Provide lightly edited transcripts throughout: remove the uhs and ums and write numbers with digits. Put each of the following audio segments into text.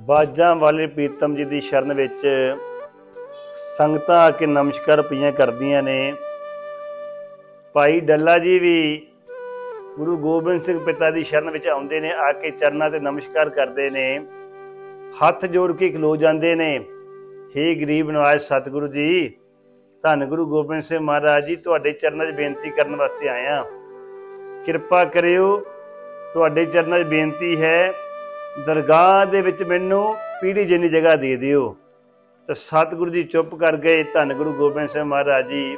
बाजां वाले प्रीतम जी की शरण विच संगतां आके नमस्कार पईयां करदियां ने। भाई डल्ला जी भी गुरु गोबिंद सिंह पिता की शरण विच आउंदे ने, आके चरनां ते नमस्कार करते ने, हथ जोड़ के खलो जाते ने। हे गरीब नवाज सतगुरु जी, धन गुरु गोबिंद सिंह महाराज जी, तुहाडे चरनां 'च बेनती करन वास्ते आया, किरपा करियो। तुहाडे चरनां 'च बेनती है, दरगाह दे विच मैनू पीढ़ी जिन्नी जगह दे दिओ। तो सतगुरु जी चुप कर गए। धन गुरु गोबिंद सिंह महाराज जी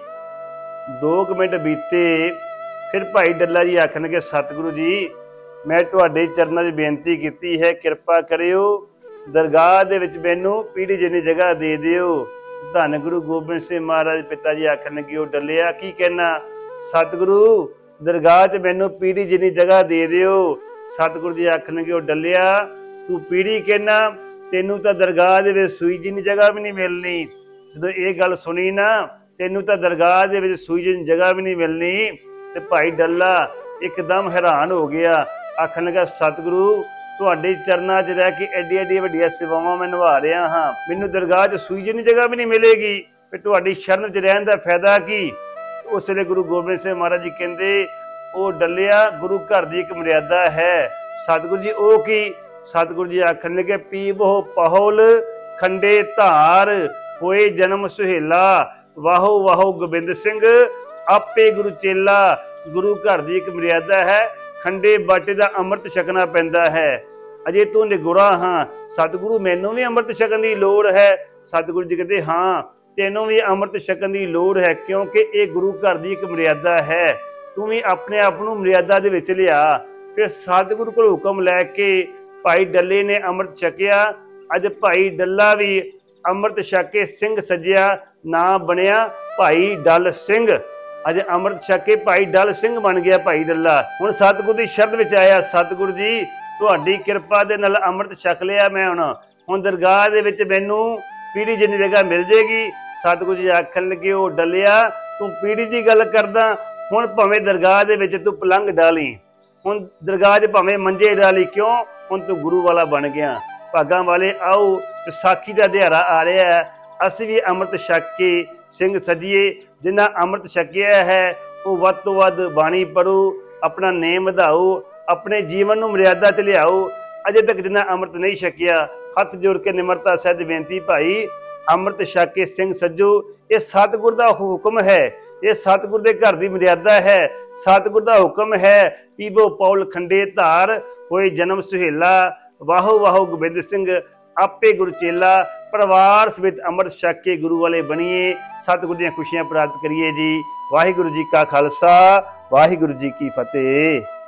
2 मिनट बीते, फिर भाई डल्ला जी आखणगे, सतगुरु जी मैं तुहाडे चरनां 'च बेनती कीती है, किरपा करियो, दरगाह दे विच मैनू पीढ़ी जिन्नी जगह दे दिओ। धन गुरु गोबिंद सिंह महाराज पिता जी आखणगे, ओ डल्लिया की कहना, सतगुरु दरगाह च मैनू पीढ़ी जिन्नी जगह दे दिओ। सतगुरु जी आखणगे, ओ डल्लिया तू पीढ़ी कहना, तेनू तो दरगाह दे विच सूई जिन्नी जगह भी नहीं मिलनी। जदों ये गल सुनी ना, तेनू तो दरगाह दे विच सूई जिन्नी जगह भी नहीं मिलनी। ते भाई डल्ला एकदम हैरान हो गया, आखन लगा, सतगुरु तुहाडे चरनां 'च रह के एड्डी एड्डी वड्डियां सेवावां मैं निभा रहा हाँ, मैनू दरगाह 'च सूई जिन्नी जगह भी नहीं मिलेगी, फिर तुहाडी शरण 'च रहण दा फायदा की। उस वेले गुरु गोबिंद सिंह महाराज जी कहंदे, ओ डल्लिया गुरु घर की एक मर्यादा है। सतगुरु जी ओ की? सतगुरु जी आखन लगे, पीवो पहुल खंडे धार, होए जन्म सुहेला, वाहो वाहो गोबिंद सिंह आपे गुरु चेला। गुरु घर की एक मर्यादा है, खंडे बाटे का अमृत छकना पैंदा है। अजे तू निगुरा हाँ, सतगुरु मैनू भी अमृत छकन की लोड़ है। सतगुरु जी कहते, हाँ तेनों भी अमृत छकन की लोड़ है, क्योंकि ये गुरु घर की एक मर्यादा है, तू भी अपने आप को मर्यादा दे विच लिया। फिर सतगुरु को हुक्म लैके भाई डल्ले ने अमृत छकिया। अज भाई डल्ला भी अमृत छक के सिंह सजिया, ना बनया भाई डल सिंह। अज अमृत छक के भाई डल सिंह बन गया भाई डल्ला। हुण सतगुरु की शरण विच आया, सतगुरु जी तुहाडी किरपा दे नाल अमृत छक लिया मैं, हुण दरगाह दे विच मैनू पीढ़ी जिन्नी जगह मिल जाएगी। सतगुरु जी आखन लगे, ओ डलिया तू पीढ़ी की गल करदा, हुण भावें दरगाह दे विच तू पलंग डाली, हुण दरगाह 'च भावें मंजे डाली, क्यों हुण तू गुरु वाला बन गया। भागां वाले आओ, विसाखी का दिहाड़ा आ रहा है, असीं भी अमृत छक के सिंह सजिए। जिन्ना अमृत छकिया है वो वध तो वध बाणी पढ़ो, अपना नेम वधाओ, अपने जीवन को मर्यादा च लियाओ। अजे तक जिन्ना अमृत नहीं छकिया, हथ जोड़ के निमरता सहित बेनती, भाई अमृत छक के सिंह सजो। ये सतगुर का हुक्म है, ये सतगुर के घर की मर्यादा है। सतगुर का हुक्म है, पीवो पौल खंडे धार, होए जन्म सुहेला, वाहो वाहो गोबिंद सिंह आपे गुरु चेला। परिवार समेत अमृत छक के गुरु वाले बनिए, सतगुरु दी खुशियां प्राप्त करिए जी। वाहिगुरु जी का खालसा, वाहिगुरु जी की फतेह।